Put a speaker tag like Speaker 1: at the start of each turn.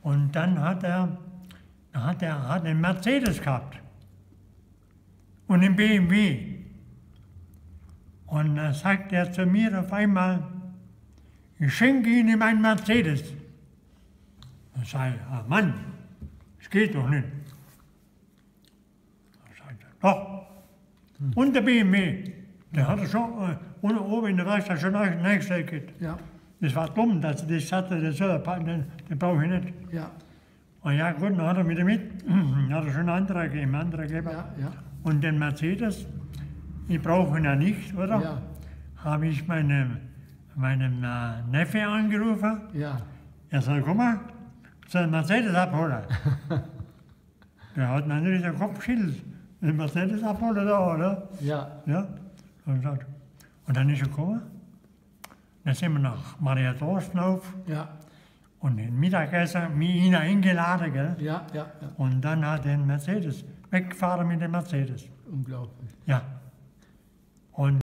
Speaker 1: Und dann hat er einen Mercedes gehabt und einen BMW. Und dann sagt er zu mir auf einmal, ich schenke Ihnen meinen Mercedes. Dann sage ich, ah Mann, das geht doch nicht. Dann sagt er, doch. Und der BMW, der hat er schon oben in der Werkstatt schon eingestellt.
Speaker 2: Ja.
Speaker 1: Das war dumm, dass er das hatte, den brauche ich nicht.
Speaker 2: Ja.
Speaker 1: Und ja gut, dann hat er wieder mit, dann hat er schon andere gegeben.
Speaker 2: Ja. Ja.
Speaker 1: Und den Mercedes, ich brauche ihn ja nicht, oder?
Speaker 2: Ja.
Speaker 1: Habe ich meinem Neffe angerufen.
Speaker 2: Ja.
Speaker 1: Er sagt, komm mal, soll den Mercedes abholen. Der hat natürlich den Kopf geschüttelt. Den Mercedes abholen da, oder?
Speaker 2: Ja.
Speaker 1: Ja. Und dann ist er gekommen. Dann sind wir nach Maria Dorflauf
Speaker 2: Ja.
Speaker 1: und den Mittagessen mit ihnen eingeladen. Gell?
Speaker 2: Ja. Ja. Ja.
Speaker 1: Und dann hat er den Mercedes weggefahren mit dem Mercedes.
Speaker 2: Unglaublich.
Speaker 1: Ja. Und